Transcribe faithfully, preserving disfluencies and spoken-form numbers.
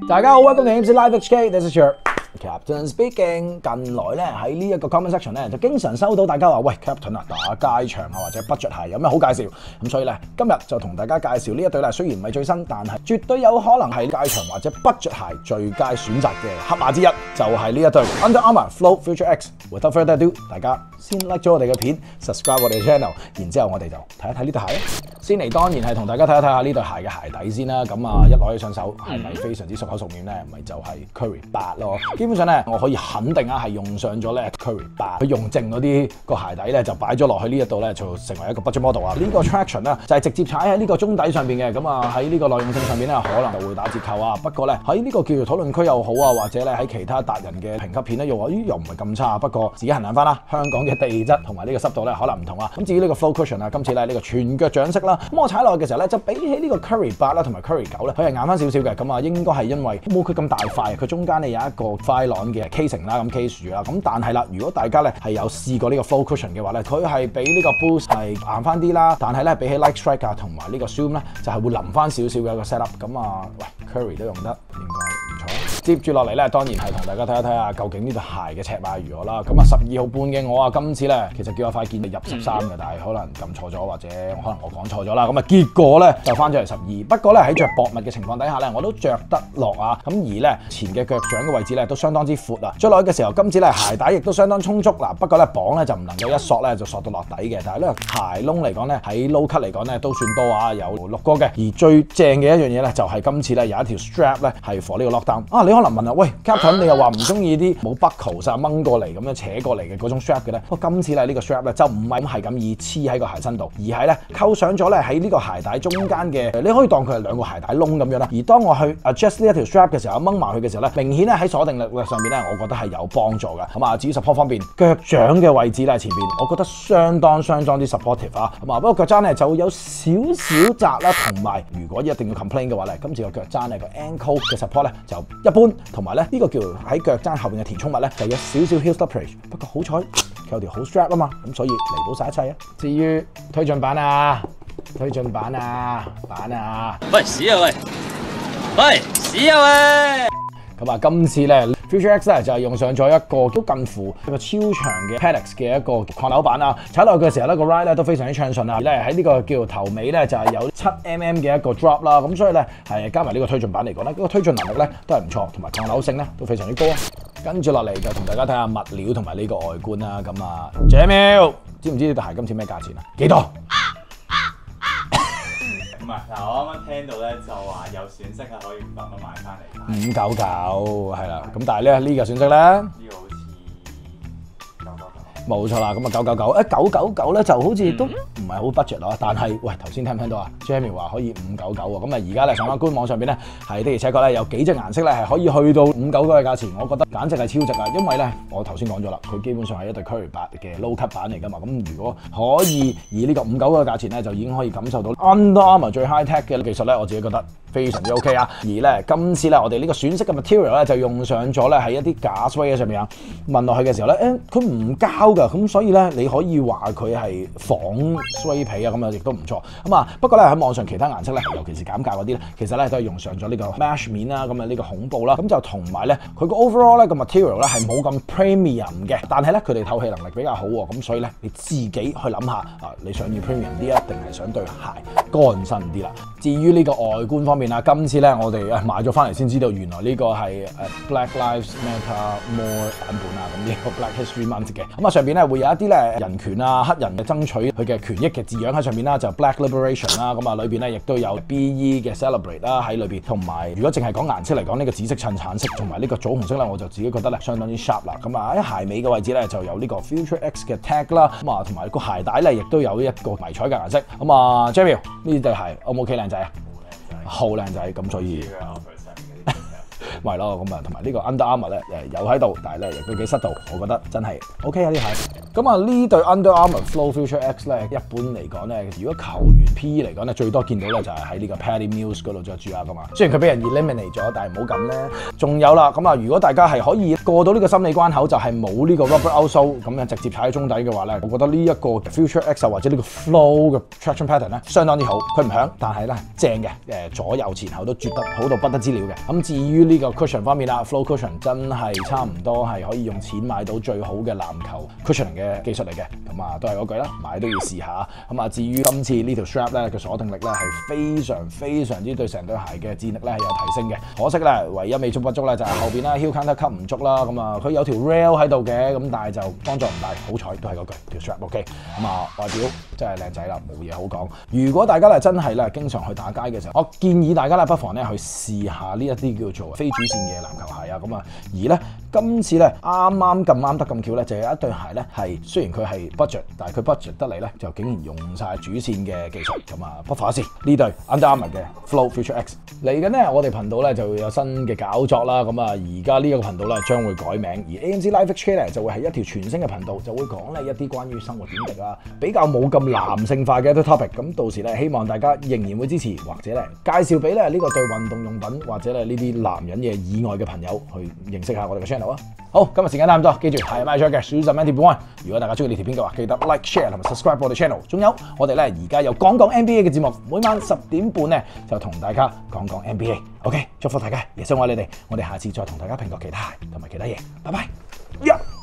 大家好 ，welcome to M C Live H K，this is your Captain speaking。近來咧喺呢一個 comment section 咧，就經常收到大家話喂 Captain 啊，打街場啊或者 budget 鞋有咩好介紹？咁所以咧今日就同大家介紹呢一對咧，雖然唔係最新，但係絕對有可能係街場或者 budget 鞋最佳選擇嘅黑馬之一，就係呢一對 Under Armour Flow Future X。Without further ado， 大家先 like 咗我哋嘅片 ，subscribe 我哋嘅 channel， 然之後我哋就睇一睇呢對鞋。先嚟當然係同大家睇一睇下呢對鞋嘅鞋底先啦。咁啊一攞起上手係咪非常之熟口熟面咧？咪就係 Curry 八咯。基本上咧，我可以肯定啊，係用上咗咧 Curry 八。佢用剩嗰啲個鞋底咧，就擺咗落去呢一度咧，就成為一個 budget model 啊。呢個 traction 咧就係直接踩喺呢個中底上邊嘅。咁啊喺呢個耐用性上邊咧，可能就會打折扣啊。不過咧喺呢個叫做討論區又好啊，或者咧喺其他達人嘅評級片咧，又話咦又唔係咁差。不過自己衡量翻啦，香港嘅地質同埋呢個濕度咧可能唔同啊。咁至於呢個 Flow Cushion 啊，今次咧呢個全腳掌式啦，咁我踩落去嘅時候咧，就比起呢個 Curry 八啦同埋 Curry 九咧，佢係硬翻少少嘅。咁啊應該係因為冇佢咁大塊，佢中間咧有一個 Phylon 嘅 casing 啦，咁 case 住啦。咁但係啦，如果大家咧係有試過呢個 Flow Cushion 嘅話咧，佢係比呢個 Boost 係硬翻啲啦。但係咧比起 Like Strike 啊同埋呢個 Zoom 咧，就係會腍翻少少嘅一個 setup。咁啊，喂 Curry 都用得應該唔錯。接住落嚟咧，當然係同大家睇一睇下究竟呢對鞋嘅尺碼如何啦。咁啊十二號半嘅我啊，今次咧其實叫阿塊見入十三嘅，但係可能撳錯咗或者可能我講錯咗啦。咁啊結果咧就翻咗嚟十二。不過咧喺着薄襪嘅情況底下咧，我都着得落啊。咁而咧前嘅腳掌嘅位置咧都相當之闊啊。着落去嘅時候，今次咧鞋帶亦都相當充足嗱。不過咧綁咧就唔能夠一索咧就索到落底嘅。但係咧鞋窿嚟講咧喺 low cut 嚟講咧都算多啊，有六個嘅。而最正嘅一樣嘢咧就係今次咧有一條 strap 咧係 for 呢個 lockdown 啊。你可能問啊，喂 Captain 你又話唔中意啲冇 buckle 實掹過嚟咁樣扯過嚟嘅嗰種 strap 嘅咧？不過今次咧呢個 strap 咧就唔係咁係咁易黐喺個鞋身度，而係咧扣上咗咧喺呢個鞋帶中間嘅，你可以當佢係兩個鞋帶窿咁樣啦。而當我去 adjust 呢一條 strap 嘅時候，掹埋佢嘅時候咧，明顯咧喺鎖定力上面咧，我覺得係有幫助嘅。咁啊，至於 support 方面，腳掌嘅位置咧前邊，我覺得相當相當之 supportive 啊。咁啊，不過腳踭咧就有少少窄啦，同埋如果一定要 complain 嘅話咧，今次個腳踭咧個 ankle 嘅 support 咧就一般，同埋咧呢個叫喺腳踭後邊嘅填充物咧就有少少 heel stoppage。不過好彩佢有條好 strap 啊嘛，咁所以彌補晒一切啊。至於推進版啊，推進版啊，版啊， 喂屎啊喂，喂屎啊喂！ 咁啊，今次咧 Future X 咧就係用上咗一個都近乎一個超長嘅 Pellix 嘅一個抗扭板啊，踩落去嘅時候咧個 ride 咧都非常之暢順啊。咧喺呢個叫做頭尾咧就係有七 mm 嘅一個 drop 啦，咁所以咧係加埋呢個推進板嚟講咧，呢個推進能力咧都係唔錯，同埋抗扭性咧都非常之高啊。跟住落嚟就同大家睇下物料同埋呢個外觀啦。咁啊 Jamil 知唔知呢對鞋今次咩價錢啊？幾多？ 唔係，嗱我啱啱聽到咧就話有損色係可以五百蚊買翻嚟。 五九九係啦，咁但係咧呢個損色咧， 呢個好似九九九。 冇錯啦，咁啊九九九，誒九九九咧就好似都唔係好 budget 咯，但係喂頭先聽唔聽到啊 ？Jamie 話可以五九九喎，咁啊而家咧上翻官網上邊咧係的而且確咧有幾隻顏色咧係可以去到五九九嘅價錢，我覺得簡直係超值啊！因為咧我頭先講咗啦，佢基本上係一對 Curry 八嘅 low cut 版嚟㗎嘛，咁如果可以以呢個五九九嘅價錢咧，就已經可以感受到 Under Armour 最 high tech 嘅技術咧，我自己覺得非常之 OK 啊！而咧今次咧我哋呢個選色嘅 material 咧就用上咗咧喺一啲假 suede 上面啊，聞落去嘅時候咧，誒佢唔膠㗎，咁所以咧你可以話佢係仿 suede 皮啊，咁啊亦都唔錯。咁啊不過咧喺網上其他顏色咧，尤其是減價嗰啲咧，其實咧都係用上咗呢個 mesh 面啦，咁啊呢個恐怖啦，咁就同埋咧佢個 overall 咧個 material 咧係冇咁 premium 嘅，但係咧佢哋透氣能力比較好喎，咁所以咧你自己去諗下啊，你想要 premium 啲啊，定係想對鞋乾身啲啦？至於呢個外觀方面啊，今次咧我哋啊買咗翻嚟先知道，原來呢個係誒 Black Lives Matter More 版本啊，咁呢個 Black History Month 嘅，咁啊上邊咧會有一啲咧人權啊、黑人嘅爭取佢嘅權益嘅字樣喺上邊啦，就 Black Liberation 啦，咁啊裏邊咧亦都有 B E 嘅 Celebrate 啦喺裏邊，同埋如果淨係講顏色嚟講，呢個紫色襯橙色同埋呢個棗紅色咧，我就自己覺得咧相當之 sharp 啦。咁啊喺鞋尾嘅位置咧就有呢個 Future X 嘅 tag 啦，咁啊同埋個鞋帶咧亦都有一個迷彩嘅顏色。咁啊 Jamil 呢對鞋 O 唔 OK 靚仔啊？好靚仔，咁所以咪咯，咁啊同埋呢個 Under Armour 咧誒有喺度，但係咧亦都幾濕度，我覺得真係 OK 啊呢鞋。咁啊呢對 Under Armour Flow Future X 咧，一般嚟講咧，如果球員 P 嚟講咧，最多見到咧就係喺呢個 Patty Mills 嗰度着住啊噶嘛。雖然佢俾人 eliminate 咗，但係唔好咁咧。仲有啦，咁啊如果大家係可以過到呢個心理關口，就係冇呢個 rubber outsole 咁樣直接踩喺中底嘅話咧，我覺得呢一個 Future X 或者呢個 Flow 嘅 traction pattern 咧，相當之好。佢唔響，但係咧正嘅，誒左右前後都絕得好到不得之了嘅。咁至於呢個 cushion 方面啦 ，Flow cushion 真係差唔多係可以用錢買到最好嘅籃球 cushioning 嘅技術嚟嘅。咁啊都係嗰句啦，買都要試下。咁啊至於今次呢條 strap 咧嘅鎖定力咧係非常非常之對成對鞋嘅戰力咧係有提升嘅。可惜咧唯一美中不足咧就係後邊咧 heel counter cup 唔足啦。咁啊佢有條 rail 喺度嘅，咁但係就幫助唔大。好彩都係嗰句條 strap OK。咁啊外表真係靚仔啦，冇嘢好講。如果大家咧真係咧經常去打街嘅時候，我建議大家咧不妨咧去試下呢一啲叫做非主線嘅籃球鞋啊。咁啊而咧今次咧啱啱咁啱得咁巧咧，就有一對鞋咧係雖然佢係 budget， 但係佢 budget 得嚟咧就竟然用晒主線嘅技術，咁啊不妨一試呢對 Under Armour 嘅 Flow Future X。嚟緊咧我哋頻道咧就會有新嘅搞作啦。咁啊而家呢一個頻道咧將會改名，而 A M C Live H K 咧就會係一條全新嘅頻道，就會講咧一啲關於生活點滴啊，比較冇咁男性化嘅一啲 topic。咁到時咧希望大家仍然會支持，或者咧介紹俾咧呢個對運動用品或者咧呢啲男人嘢以外嘅朋友去認識下我哋嘅 channel 啊。好，今日時間差唔多，記住係 My Choice 嘅 Shoes and Mandy One。如果大家中意呢條片嘅話，記得 like、share 同埋 subscribe 我哋 channel。仲有我哋咧而家有講講 N B A 嘅節目，每晚十點半咧就同大家講講 N B A。OK， 祝福大家，耶穌愛你哋。我哋下次再同大家評論其他鞋同埋其他嘢。拜拜。Yeah!